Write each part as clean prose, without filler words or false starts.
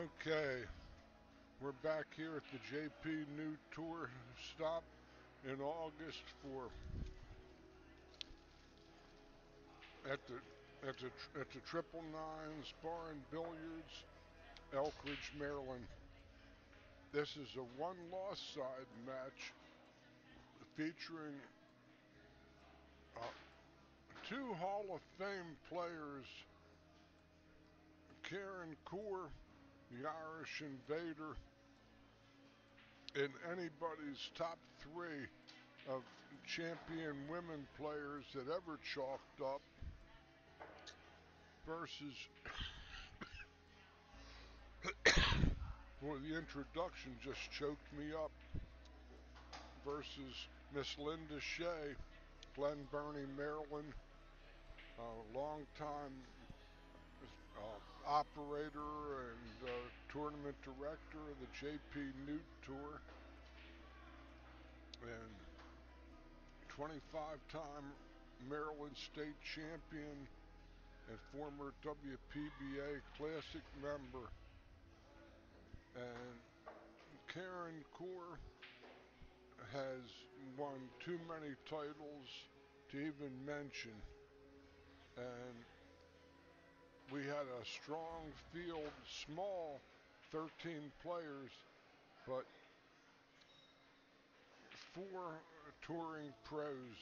Okay, we're back here at the JP New Tour stop in August for at the at the Triple Nines Bar and Billiards, Elkridge, Maryland. This is a one-loss side match featuring uh, two Hall of Fame players, Karen Corr, the Irish Invader, in anybody's top three of champion women players that ever chalked up versus, well, the introduction just choked me up, versus Miss Linda Shea, Glen Burnie, Maryland, longtime operator and tournament director of the JP Newt Tour, and 25-time Maryland State champion and former WPBA Classic member. And Karen Corr has won too many titles to even mention. And we had a strong field, small, 13 players, but four touring pros.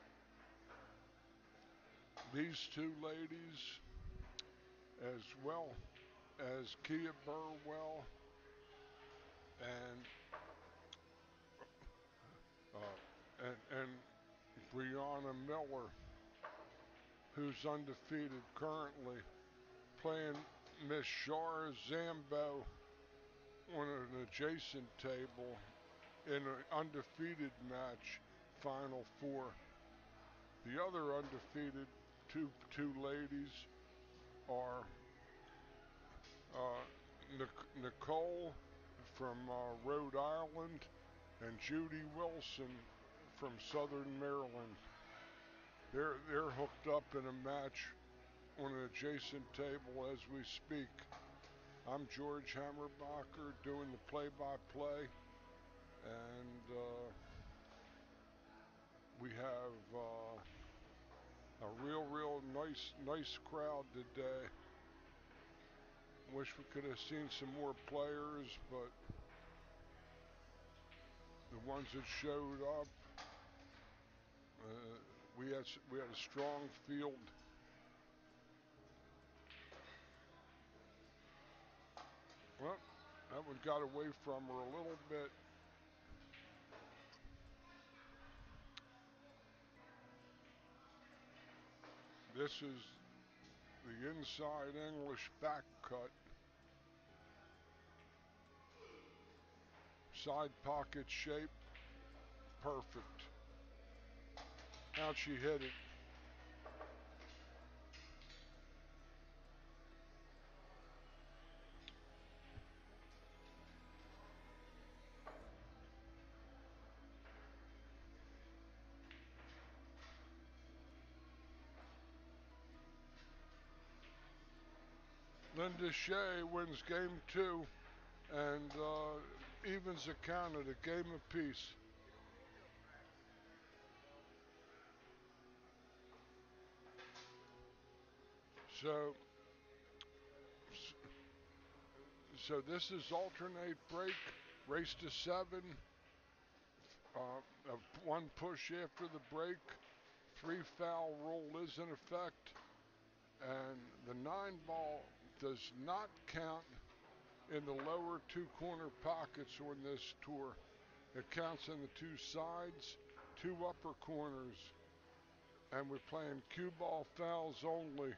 These two ladies, as well as Kia Burwell and and Brianna Miller, who's undefeated currently, playing Miss Shar Zambo on an adjacent table in an undefeated match, Final Four. The other undefeated two ladies are Nicole from Rhode Island and Judy Wilson from Southern Maryland. They're hooked up in a match on an adjacent table as we speak. I'm George Hammerbacher doing the play-by-play, and we have a real nice crowd today. Wish we could have seen some more players, but the ones that showed up, we had a strong field. Well, that one got away from her a little bit. This is the inside English back cut. Side pocket shape, perfect. How'd she hit it? Linda Shea wins game two and evens the count at a game apiece. So, so this is alternate break, race to seven, one push after the break, three foul rule is in effect, and the 9-ball does not count in the lower two corner pockets on this tour. It counts in the two sides, two upper corners, and we're playing cue ball fouls only.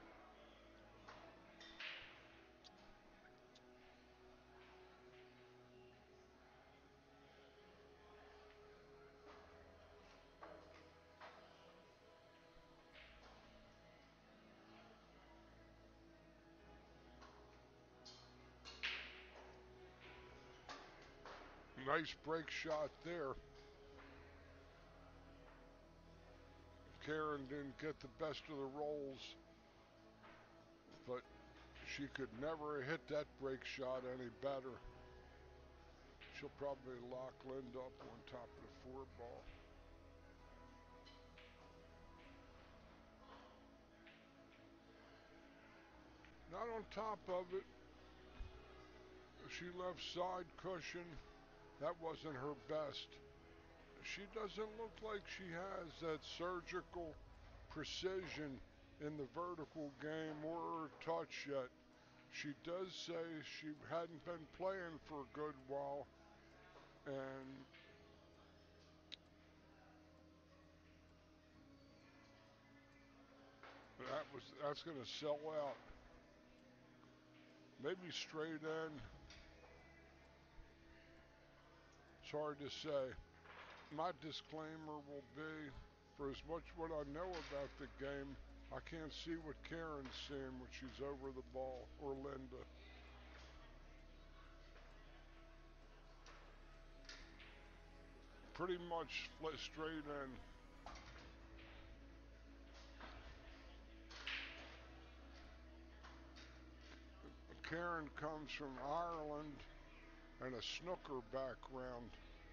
Nice break shot there. Karen didn't get the best of the rolls, but She could never hit that break shot any better. She'll probably lock Linda up on top of the four ball. Not on top of it. She left side cushion. That wasn't her best. She doesn't look like she has that surgical precision in the vertical game or her touch yet. She does say she hadn't been playing for a good while, and that's going to sell out. Maybe straight in. It's hard to say. My disclaimer will be, for as much what I know about the game, I can't see what Karen's seeing when she's over the ball, or Linda. Pretty much straight in. Karen comes from Ireland and a snooker background.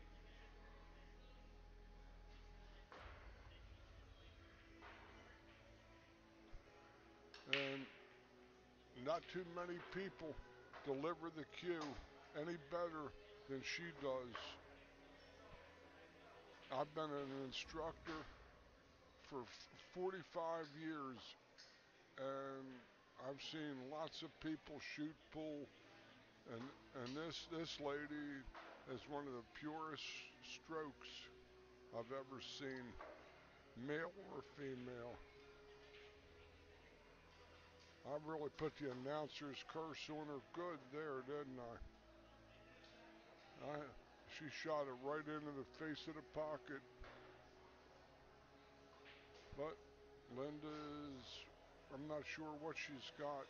And not too many people deliver the cue any better than she does. I've been an instructor for 45 years, and I've seen lots of people shoot pool, and this lady is one of the purest strokes I've ever seen, male or female. I really put the announcer's curse on her good there, didn't I? She shot it right into the face of the pocket. But Linda's, I'm not sure what she's got.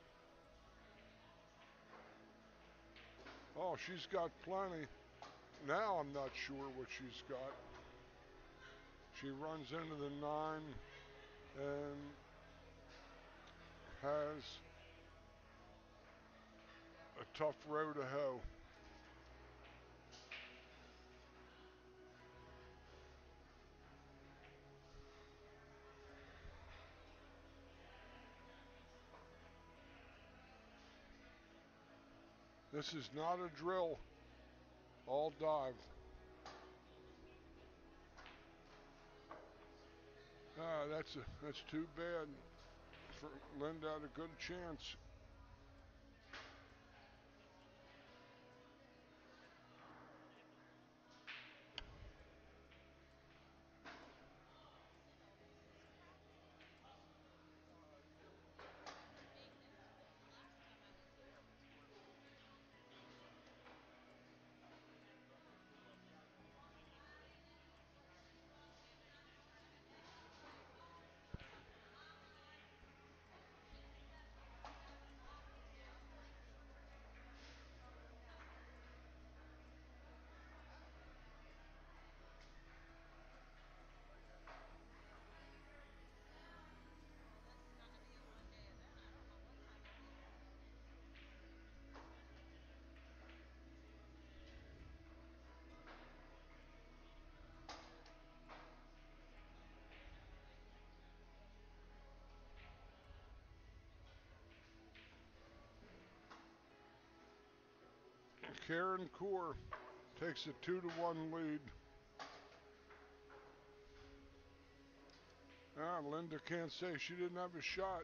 Oh, she's got plenty. Now I'm not sure what she's got. She runs into the 9 and has a tough row to hoe. This is not a drill. All dive. That's too bad. For Linda had a good chance. Karen Corr takes a 2-1 lead. Linda can't say she didn't have a shot.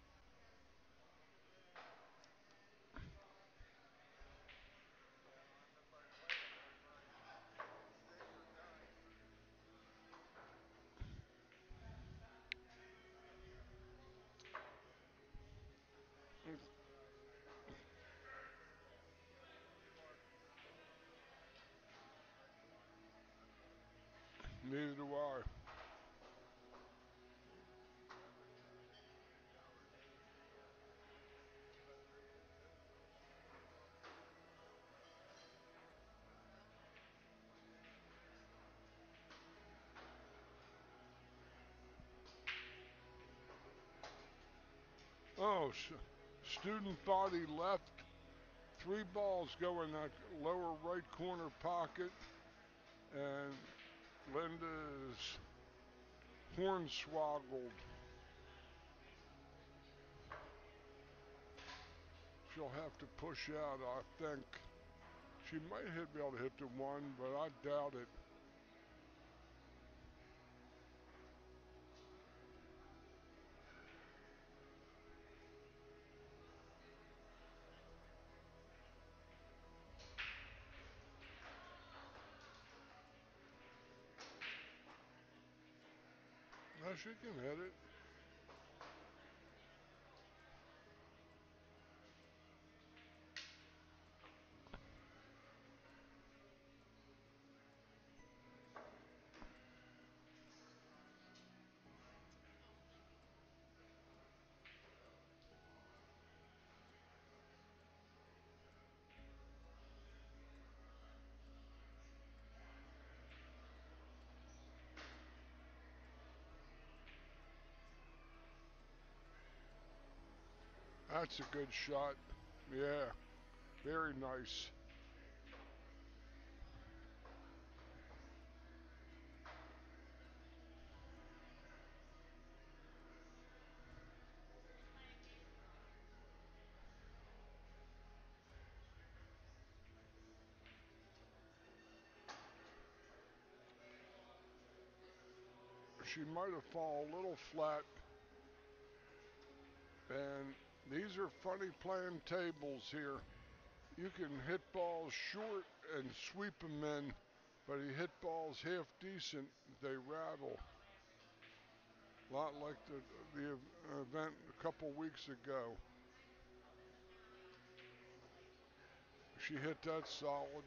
Neither do I. Oh, Student body left. 3 balls go in that lower right corner pocket. And Linda's hornswoggled. She'll have to push out, I think. She might be able to hit the one, but I doubt it. No, she can hit it. That's a good shot. Yeah, very nice. She might have fallen a little flat. And these are funny playing tables here. You can hit balls short and sweep them in, but you hit balls half decent, they rattle. A lot like the event a couple weeks ago. She hit that solid.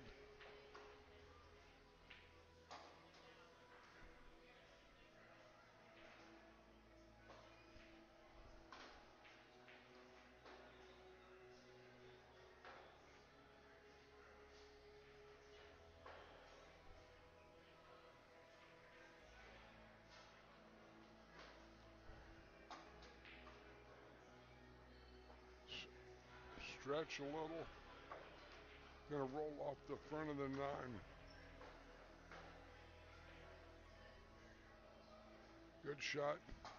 Stretch a little. Gonna roll off the front of the nine. Good shot.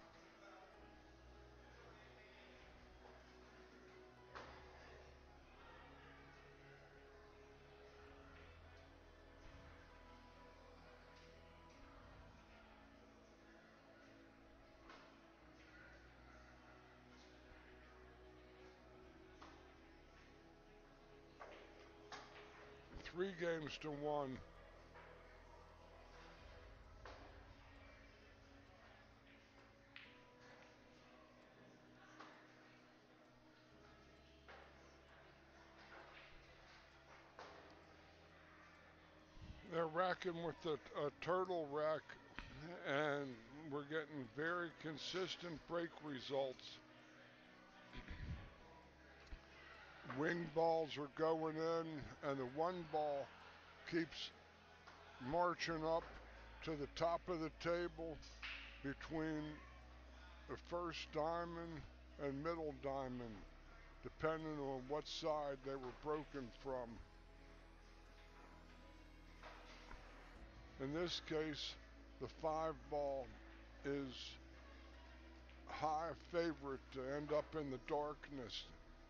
Three games to one. They're racking with the turtle rack, and we're getting very consistent break results. Wing balls are going in, and the one ball keeps marching up to the top of the table between the first diamond and middle diamond, depending on what side they were broken from. In this case, the 5 ball is high favorite to end up in the darkness.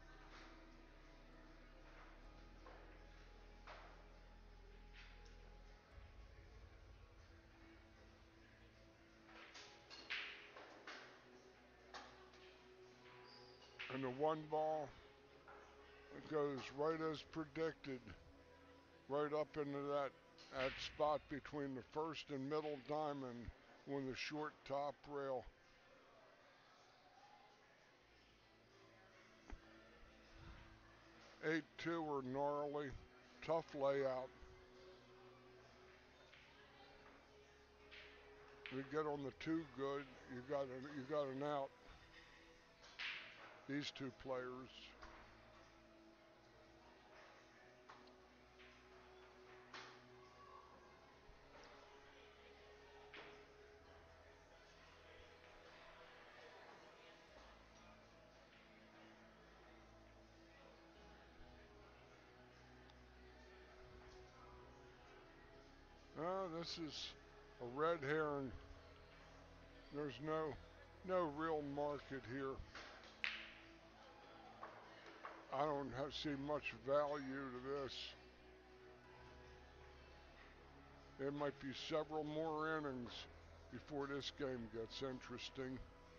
And the one ball goes right as predicted, right up into that spot between the first and middle diamond on the short top rail. 8-2 are gnarly, tough layout. You get on the 2 good, you got an out. These two players. This is a red herring. There's no real market here. I don't see much value to this. There might be several more innings before this game gets interesting.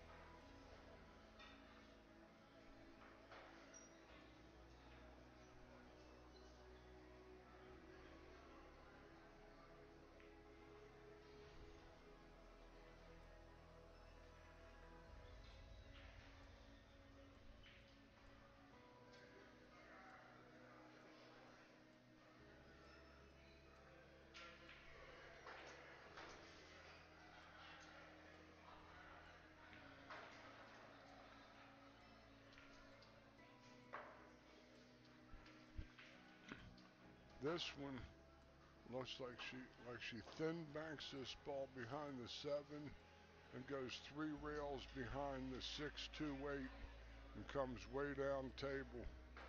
This one looks like she thin banks this ball behind the 7 and goes 3 rails behind the 6-2-8 and comes way down table.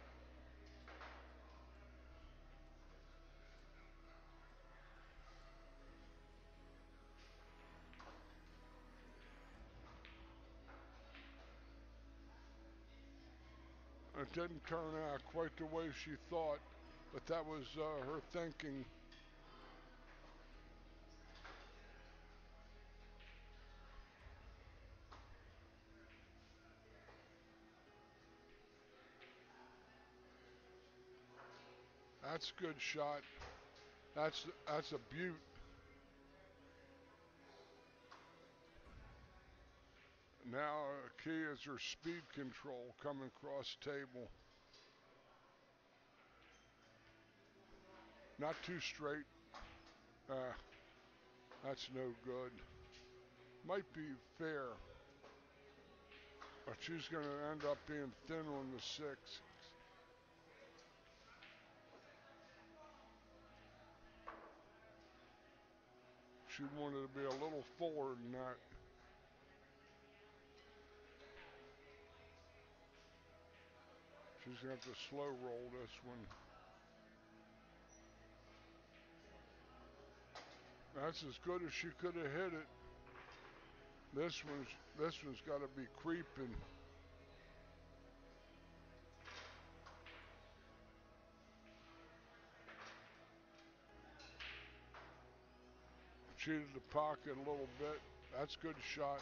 It didn't turn out quite the way she thought, but that was her thinking. That's a good shot. That's a beaut. Now key is her speed control coming across table. Not too straight. That's no good. Might be fair, but she's going to end up being thin on the 6. She wanted to be a little fuller than that. She's going to have to slow roll this one. That's as good as she could have hit it. This one's got to be creeping. Cheated the pocket a little bit. That's a good shot.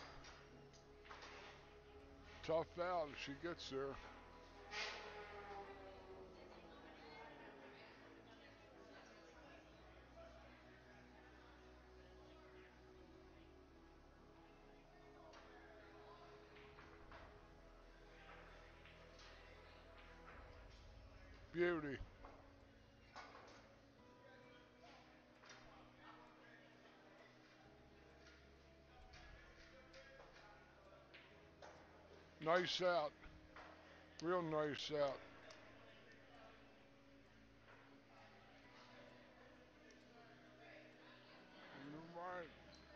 Tough out if she gets there. Beauty. Nice out. Real nice out. Right.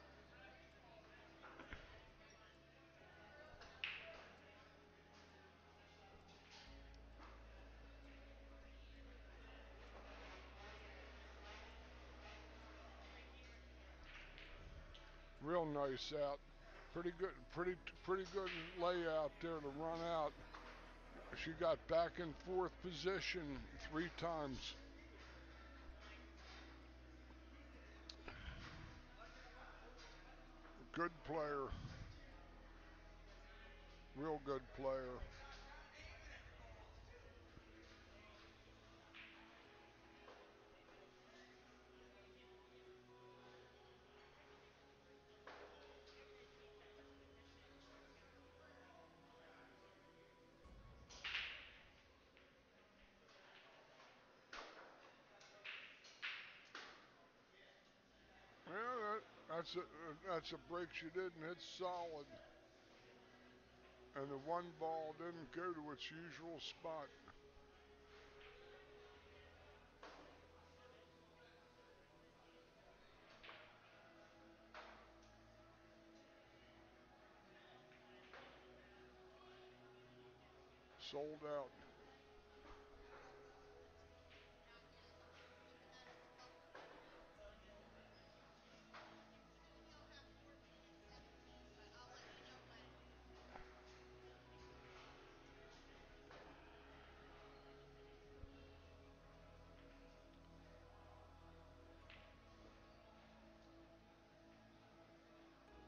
Real nice out. Pretty good, pretty good layout there to run out. She got back in 4th position 3 times. Good player. Real good player. Yeah, that's a break she didn't hit solid. And the one ball didn't go to its usual spot. Sold out.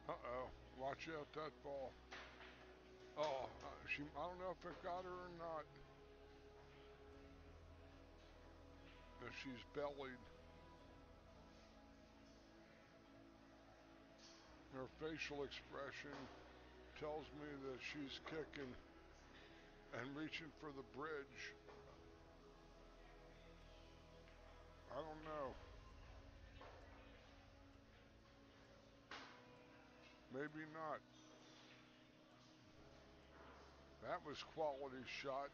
Uh-oh. Watch out that ball. Oh, I don't know if it got her or not. If she's bellied. Her facial expression tells me that she's kicking and reaching for the bridge. I don't know. Maybe not. That was quality shot.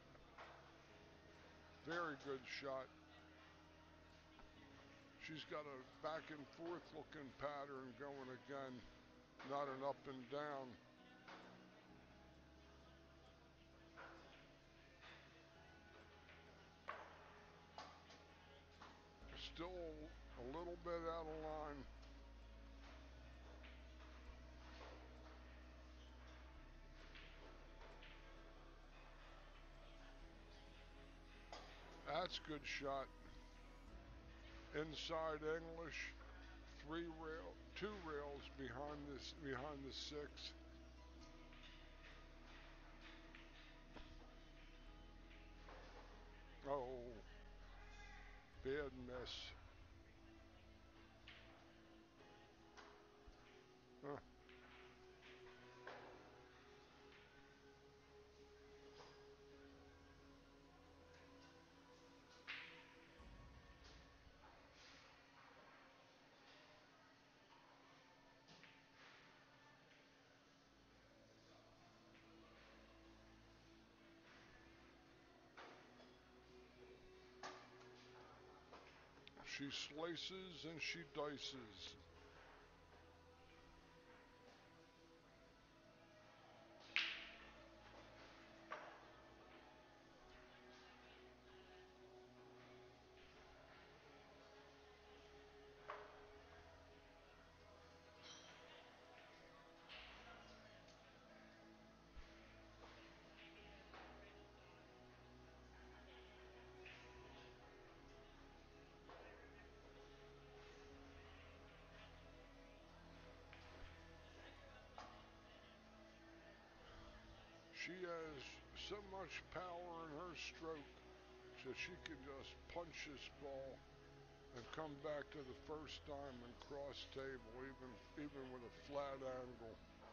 Very good shot. She's got a back and forth looking pattern going again, not an up and down. Still a little bit out of line. That's good shot. Inside English, two rails behind the six. Oh, bad miss. Huh. She slices and she dices. She has so much power in her stroke that she can just punch this ball and come back to the first time and cross table, even with a flat angle.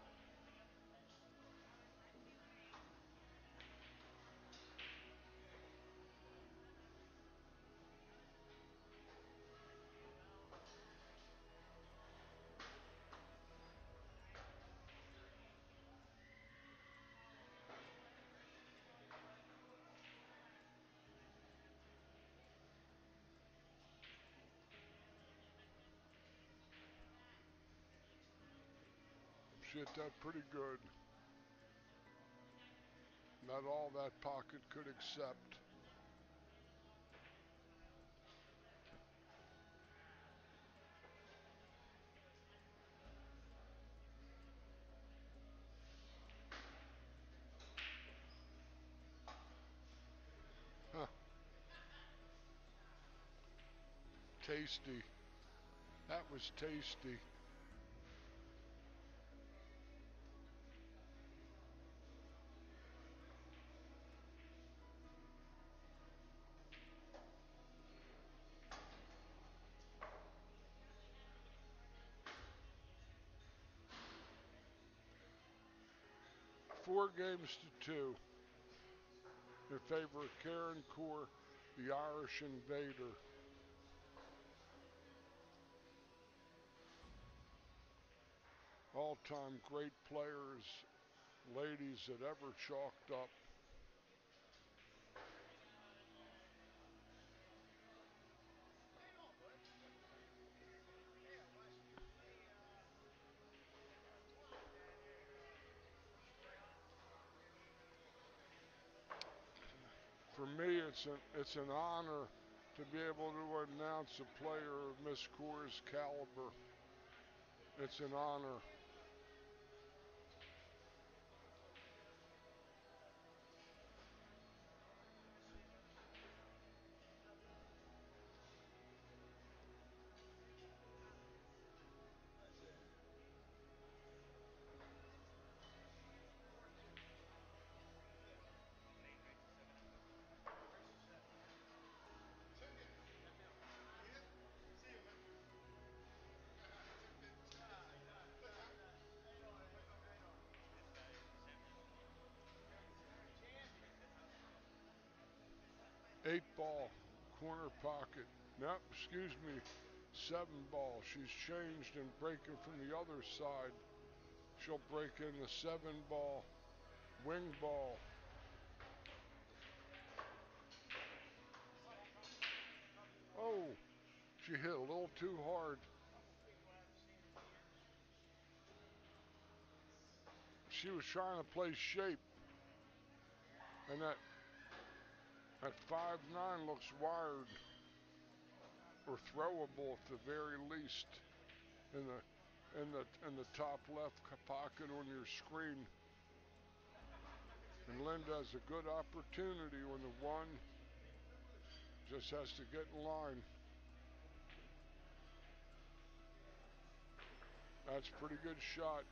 She hit that pretty good. Not all that pocket could accept. Huh. Tasty. That was tasty. 4 games to 2 in favor of Karen Corr, the Irish Invader. All-time great players, ladies that ever chalked up. For me, it's an honor to be able to announce a player of Miss Corr's caliber. It's an honor. 8 ball, corner pocket. No, excuse me, 7 ball. She's changed and breaking from the other side. She'll break in the 7 ball, wing ball. Oh, she hit a little too hard. She was trying to play shape, and that 5'9" looks wired or throwable at the very least in the top left pocket on your screen. And Linda has a good opportunity on the one. Just has to get in line. That's a pretty good shot.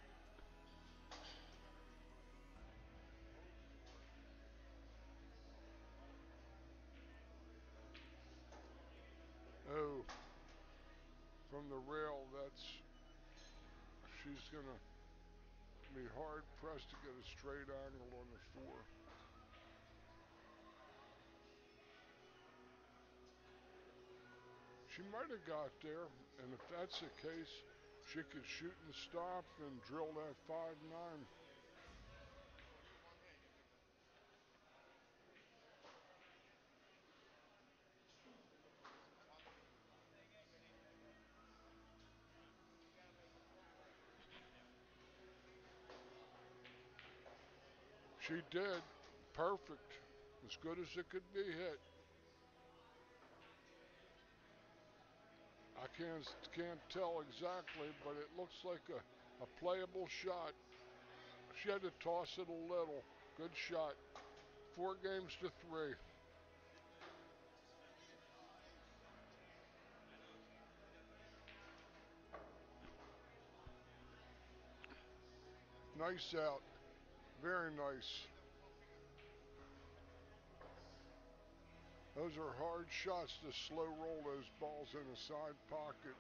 Oh, from the rail, she's going to be hard pressed to get a straight angle on the 4. She might have got there, and if that's the case, she could shoot and stop and drill that 5'9". She did. Perfect. As good as it could be hit. I can't tell exactly, but it looks like a playable shot. She had to toss it a little. Good shot. 4-3. Nice out. Very nice. Those are hard shots to slow roll those balls in the side pocket.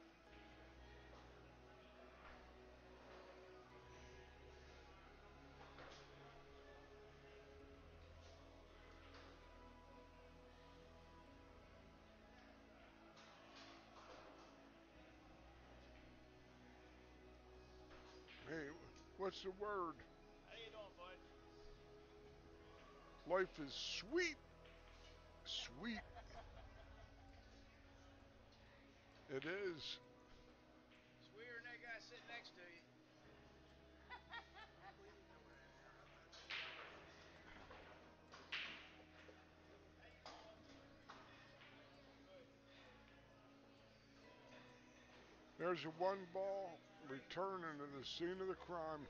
Hey, what's the word? How you doing, bud? Life is sweet. Sweet. It is. Sweeter than that guy sitting next to you. There's a 1 ball returning to the scene of the crime.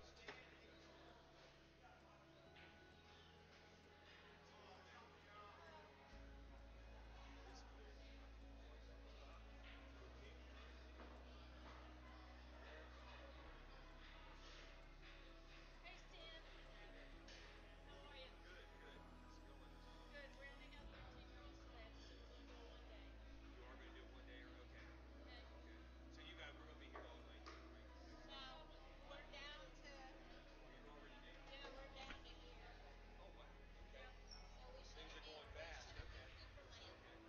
Hey Stan, how are you? Good, good. How's it going? Good. We're gonna have 13 girls today, so we're gonna do a one day. You are going to do it one day? Okay. Okay. Okay. So you guys, we're going to be here all night then, right? No, we're down to Oh, you're already down? yeah, we're down to here. Oh, wow. Okay. Yep. So we should Things are be going we fast. should Okay. be playing. Okay.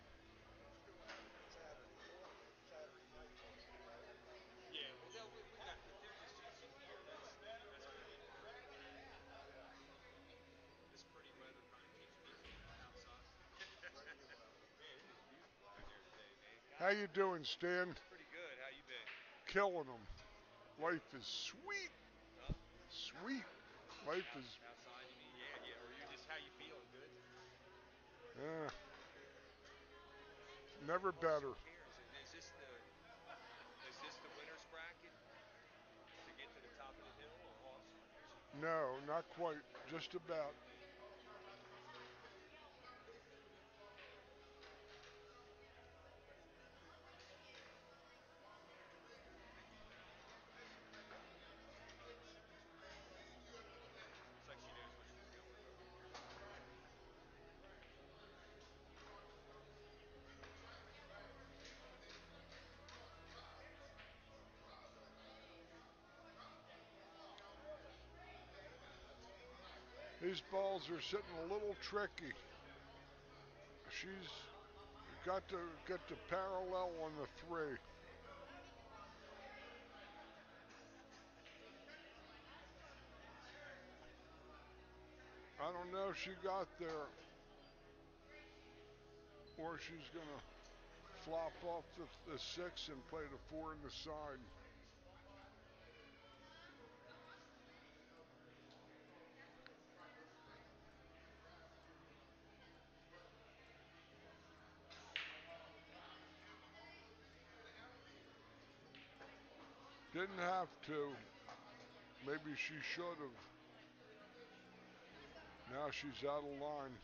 Yeah, well, no, we got, if they're just using here, that's pretty perfect. This pretty weather kind of keeps me from outside. Man, it is beautiful out here today, man. How God, you doing, Stan? pretty good. How you been? Killing them. Good. Life is sweet. Huh? Sweet. Life Out, is outside, you mean? Yeah, yeah. Or you just how you feeling? Good. uh, How never many holes in better. Cairns? And is this the winner's bracket to get to the top of the hill or horse? No, not quite. Just about. Looks like she knows which one's going though. These balls are sitting a little tricky. she's got to get the parallel on the 3. I don't know if she got there or she's going to flop off the 6 and play the 4 in the side. Didn't have to. Maybe she should have. Now she's out of line.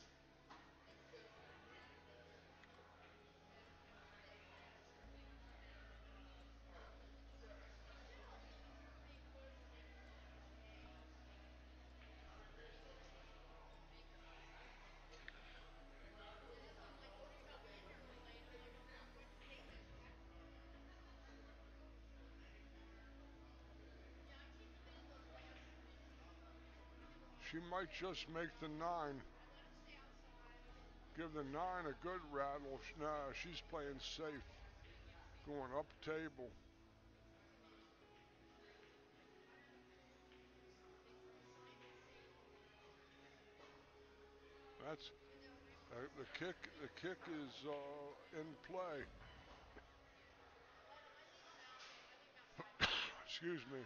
She might just make the 9. Give the 9 a good rattle. Nah, she's playing safe. Going up table. That's the kick. The kick is in play. Excuse me.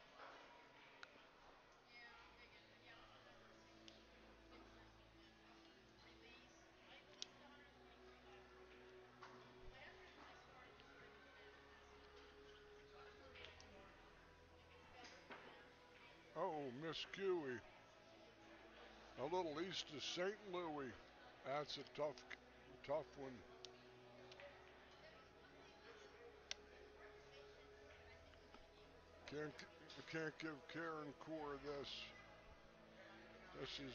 Oh, Miss Huey. A little east of St. Louis. That's a tough one. Can't give Karen Core this. This is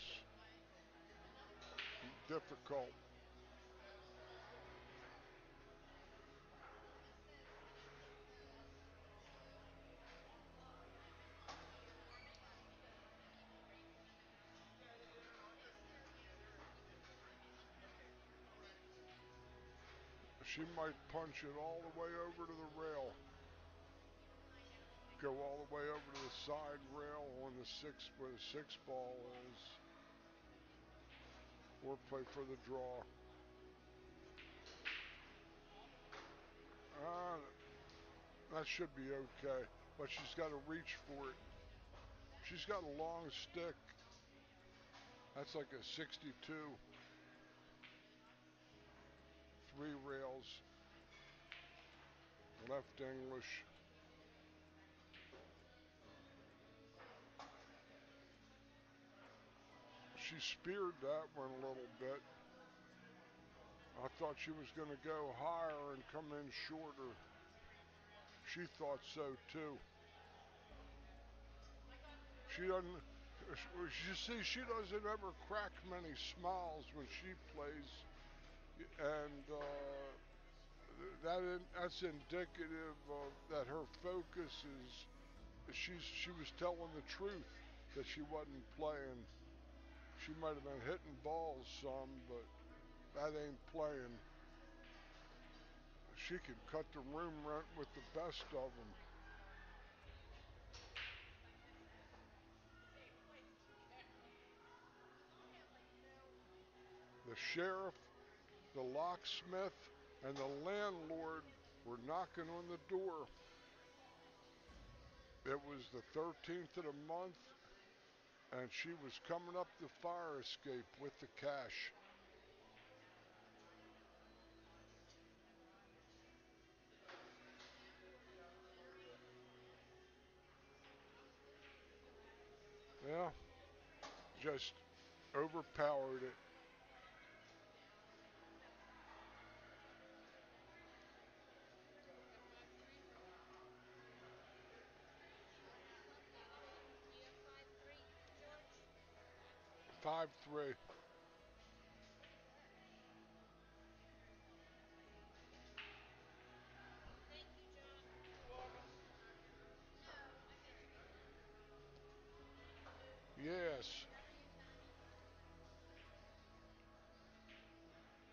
difficult. She might punch it all the way over to the rail. Go all the way over to the side rail on the 6 where the 6 ball is. Or play for the draw. Uh, that should be okay. But she's got to reach for it. She's got a long stick. That's like a 62. 3 rails. Left English. She speared that one a little bit. I thought she was going to go higher and come in shorter. She thought so too. She doesn't. You see, she doesn't ever crack many smiles when she plays, and that's indicative of that her focus is. She was telling the truth that she wasn't playing. She might have been hitting balls some, but that ain't playing. She can cut the room rent with the best of them. The sheriff, the locksmith, and the landlord were knocking on the door. It was the 13th of the month, and she was coming up the fire escape with the cash. Yeah, just overpowered it. Do you have 5-3, George? 5-3. Thank you, John. Yes.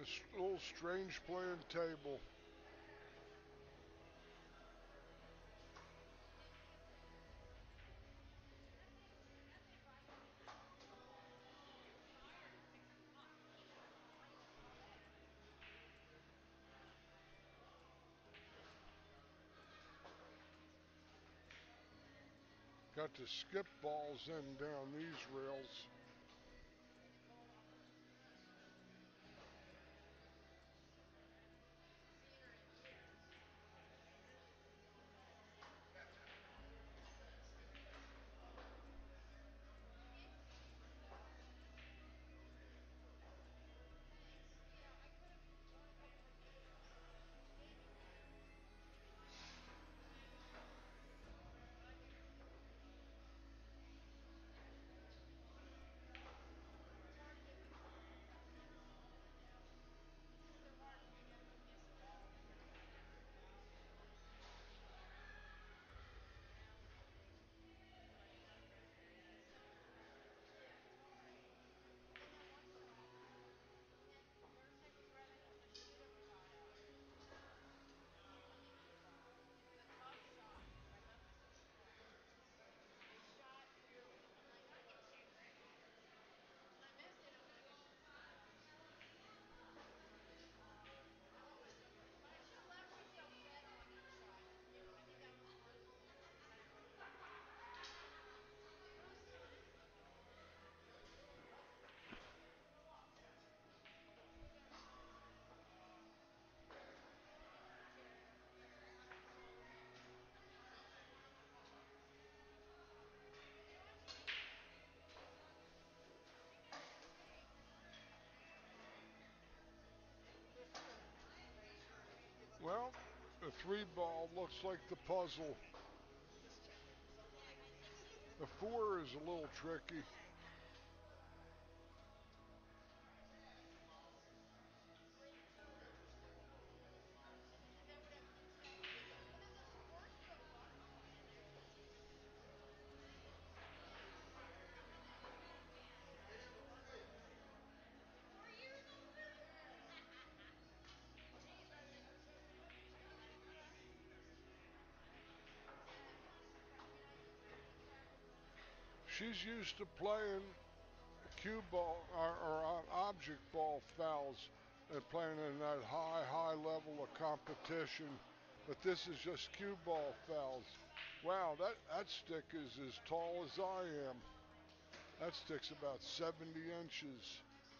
a little strange playing table. Got to skip balls in down these rails. Well, the three ball looks like the puzzle. The four is a little tricky. She's used to playing cue ball or object ball fouls and playing in that high level of competition. But this is just cue ball fouls. Wow, that stick is as tall as I am. That stick's about 70 inches.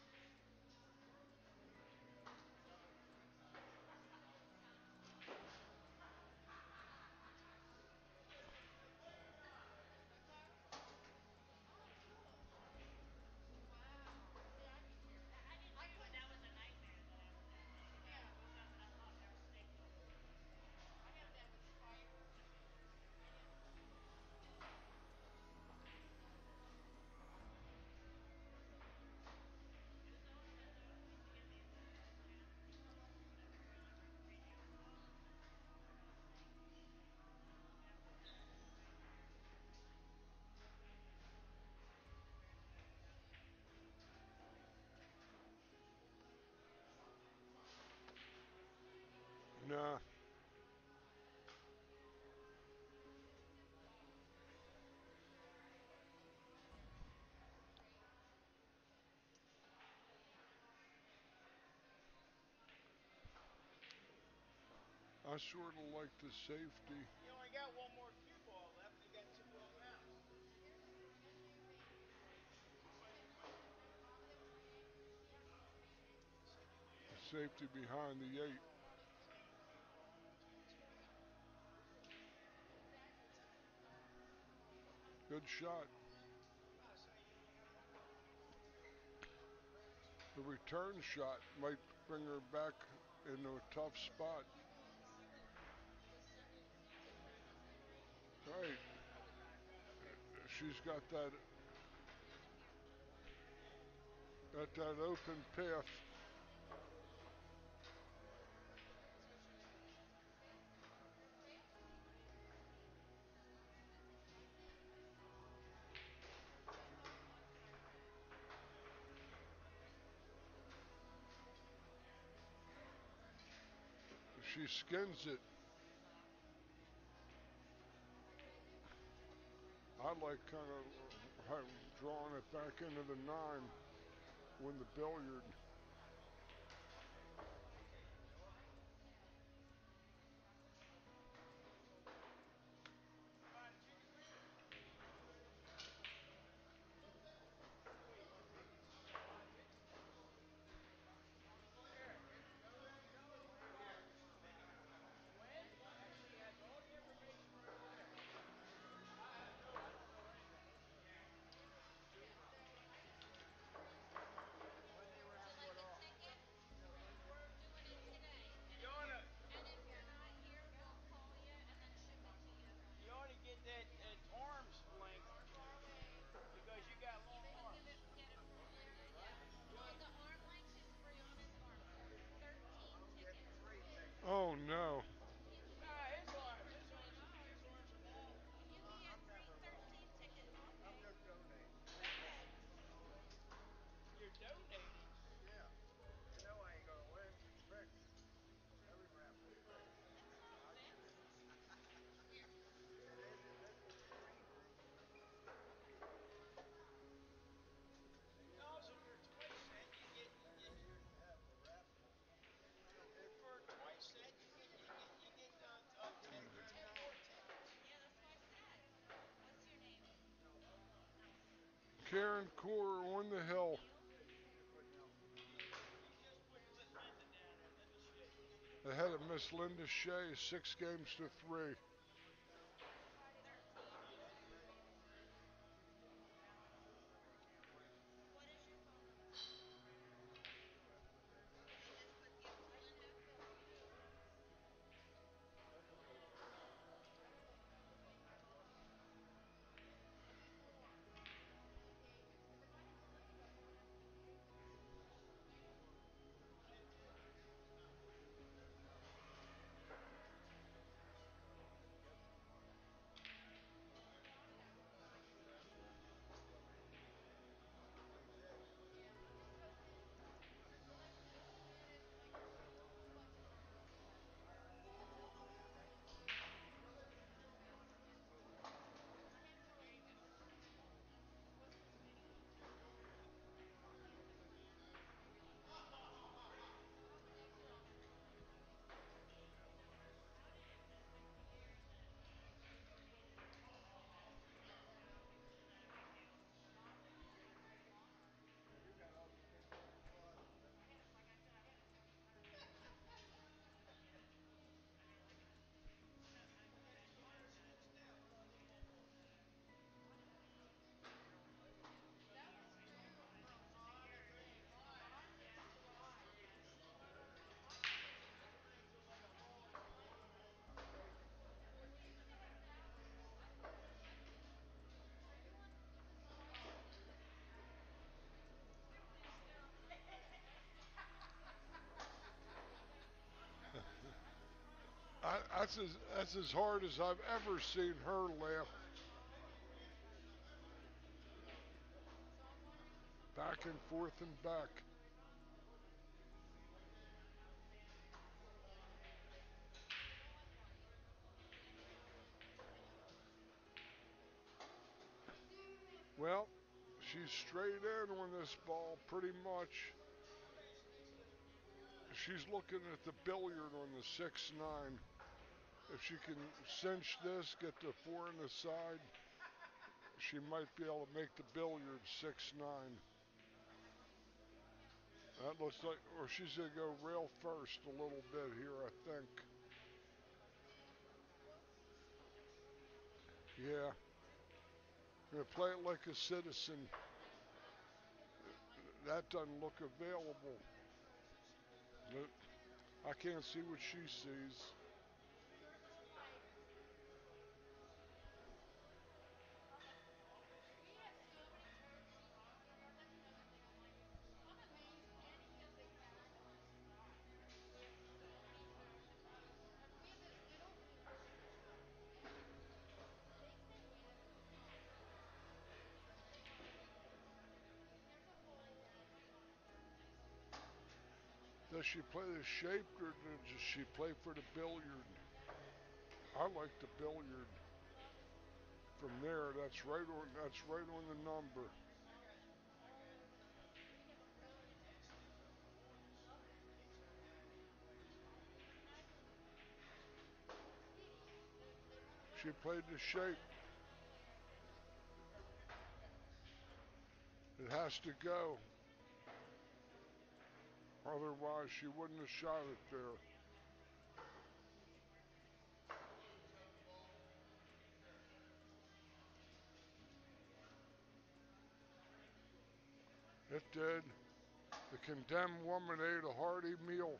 Nah, I sort of like the safety. You only got one more cue ball left, and you got two balls out. The safety behind the eight. Good shot. The return shot might bring her back into a tough spot. Right. She's got that open path. She skins it. I like kind of drawing it back into the nine when the billiard. Come on, Junior. Come on, Junior. Here, show us where you are. When? She has all the information right there. I have no, I don't know anything. When they were Would you having like what a off? ticket? We're doing it today. You oughta, And if you're not here, we'll call you and then ship it to you. you oughta get that arms link We're far away. because you got You long can arms. get it from there. Yeah. You Well, oughta, the arm length is free on his arm for 13 tickets. Oh no. You can his keep arm, for his $20. arms are long. You can get free 13 tickets. Okay. Okay. You're donating. It's not fixed. Here. Also, for twice that you get for twice that you get 10 more tickets. Yeah, that's what I said. What's your name? Karen Core on the hill. Neil? You just put Linda down there, Linda Shea. Ahead of Miss Linda Shea, 6 games to 3. 13. What is your phone number? Okay, just put give Linda a call. That's as hard as I've ever seen her laugh. Back and forth and back. Well, she's straight in on this ball pretty much. She's looking at the billiard on the 6-9. If she can cinch this, get the 4 on the side, she might be able to make the billiard 6-9. That looks like, or she's going to go rail first a little bit here, I think. Yeah. Going to play it like a citizen. That doesn't look available. But I can't see what she sees. Does she play the shaped or does she play for the billiard? I like the billiard. From there, that's right on the number. She played the shape. It has to go. Otherwise, she wouldn't have shot it there. It did. The condemned woman ate a hearty meal.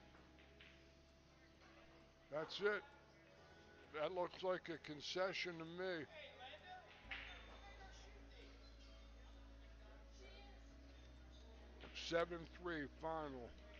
That's it. That looks like a concession to me. Hey, Linda, when are your shoot dates? She is. 7-3 final.